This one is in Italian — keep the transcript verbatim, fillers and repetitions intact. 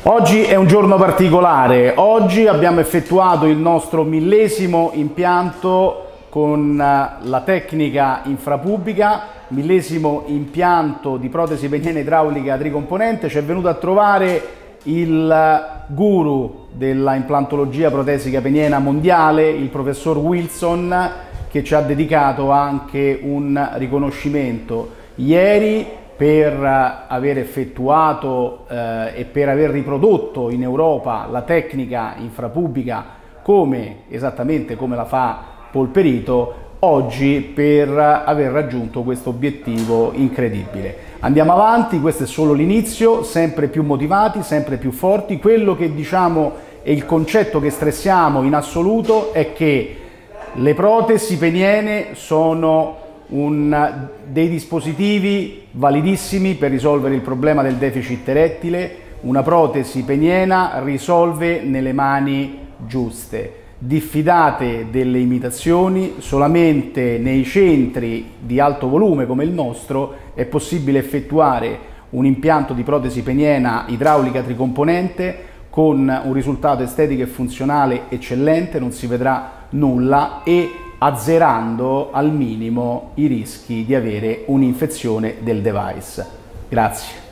Oggi è un giorno particolare, oggi abbiamo effettuato il nostro millesimo impianto con la tecnica infrapubica, millesimo impianto di protesi peniana idraulica tricomponente. Ci è venuto a trovare il guru della implantologia protesica peniana mondiale, il professor Wilson, che ci ha dedicato anche un riconoscimento ieri per aver effettuato eh, e per aver riprodotto in Europa la tecnica infrapubica come, esattamente come la fa Polperito, oggi per aver raggiunto questo obiettivo incredibile. Andiamo avanti, questo è solo l'inizio, sempre più motivati, sempre più forti. Quello che diciamo e il concetto che stressiamo in assoluto è che le protesi peniene sono un dei dispositivi validissimi per risolvere il problema del deficit erettile. Una protesi peniena risolve nelle mani giuste. Diffidate delle imitazioni, solamente nei centri di alto volume come il nostro è possibile effettuare un impianto di protesi peniena idraulica tricomponente con un risultato estetico e funzionale eccellente, non si vedrà nulla, e azzerando al minimo i rischi di avere un'infezione del device. Grazie.